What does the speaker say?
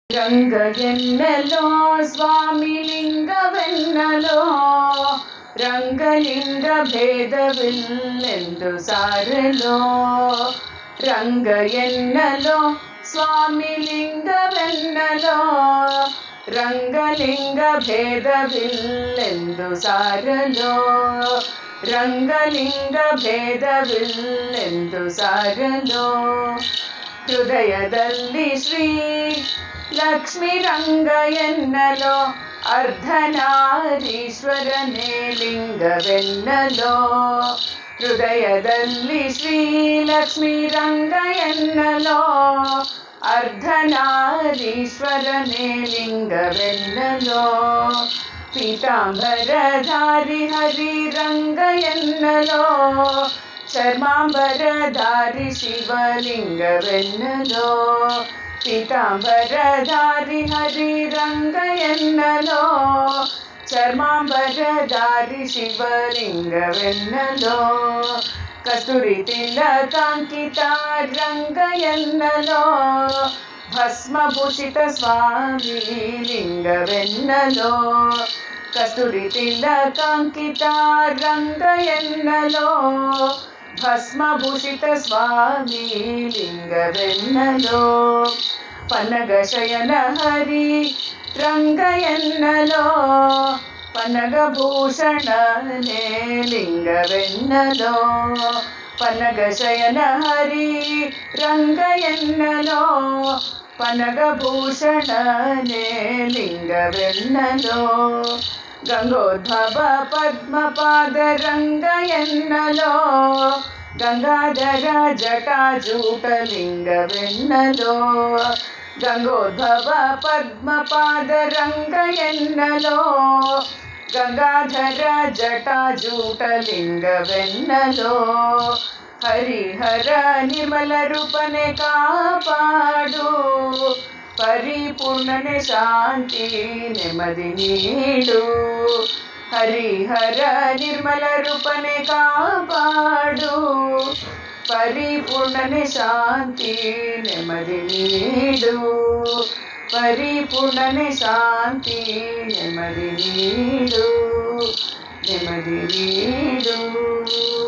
ರಂಗ ಎನ್ನಲೋ ಸ್ವಾಮಿ ಲಿಂಗವೆನ್ನಲೋ ರಂಗಲಿಂಗ ಭೇದವಿಲ್ಲೆಂದು ಸಾರಲೋ. ರಂಗ ಎನ್ನಲೋ ಸ್ವಾಮಿ ಲಿಂಗವೆನ್ನಲೋ ರಂಗಲಿಂಗ ಭೇದವಿಲ್ಲೆಂದು ಸಾರಲೋ. ರಂಗಲಿಂಗ ಭೇದವಿಲ್ಲೆಂದು ಸಾರಲೋ. ಹೃದಯದಲ್ಲಿ ಶ್ರೀ ಲಕ್ಷ್ಮೀ ರಂಗ ಎನ್ನಲೋ ಅರ್ಧನಾರೀಶ್ವರನೇ ಲಿಂಗವೆನ್ನಲೋ. ಹೃದಯದಲ್ಲಿ ಶ್ರೀ ಲಕ್ಷ್ಮೀ ರಂಗ ಎನ್ನಲೋ ಅರ್ಧನಾರೀಶ್ವರನೇ ಲಿಂಗವೆನ್ನಲೋ. ಪೀತಾಂಬರಧಾರಿ ಹರಿ ರಂಗ ಎನ್ನಲೋ ಚರ್ಮಾಂಬರಧಾರಿ ಶಿವಲಿಂಗವೆನ್ನಲೋ. ಪೀತಾಂಬರಧಾರಿ ಹರಿ ರಂಗ ಎನ್ನಲೋ ಚರ್ಮಾಂಬರಧಾರಿ ಶಿವಲಿಂಗವೆನ್ನಲೋ. ಕಸ್ತೂರಿ ತಿಲಕಾಂಕಿತ ರಂಗ ಎನ್ನಲೋ ಭಸ್ಮಭೂಷಿತ ಸ್ವಾಮಿ ಲಿಂಗವೆನ್ನಲೋ. ಕಸ್ತೂರಿ ತಿಲಕಾಂಕಿತ ರಂಗ ಎನ್ನಲೋ ಭಸ್ಮಭೂಷಿತ ಸ್ವಾಮಿ ಲಿಂಗವೆನ್ನಲೋ. ಪನ್ನಗ ಶಯನ ಹರಿ ರಂಗ ಎನ್ನಲೋ ಪನ್ನಗ ಭೂಷಣನೇ ಲಿಂಗವೆನ್ನಲೋ. ಪನ್ನಗ ಶಯನ ಹರಿ ರಂಗ ಎನ್ನಲೋ ಪನ್ನಗ ಭೂಷಣನೇ ಲಿಂಗವೆನ್ನಲೋ. ಗಂಗೋದ್ಭವ ಪದ್ಮಪಾದ ರಂಗ ಎನ್ನಲೋ ಗಂಗಾಧರ ಜಟಾಜೂಟ ಲಿಂಗವೆನ್ನಲೋ. ಗಂಗೋದ್ಭವ ಪದ್ಮಪಾದ ರಂಗ ಎನ್ನಲೋ ಗಂಗಾಧರ ಜಟಾಜೂಟ ಲಿಂಗವೆನ್ನಲೋ. ಹರಿಹರ ನಿರ್ಮಲ ರೂಪನೆ ಕಾಪಾಡು ಪರಿಪೂರ್ಣನೆ ಶಾಂತಿ ನೆಮ್ಮದಿ ನೀಡು. ಹರಿಹರ ನಿರ್ಮಲ ರೂಪನೆ ಕಾಪಾಡು ಪರಿಪೂರ್ಣನೆ ಶಾಂತಿ ನೆಮ್ಮದಿ ನೀಡು. ಪರಿಪೂರ್ಣನೆ ಶಾಂತಿ ನೆಮ್ಮದಿ ನೀಡು ನೆಮ್ಮದಿ ನೀಡು.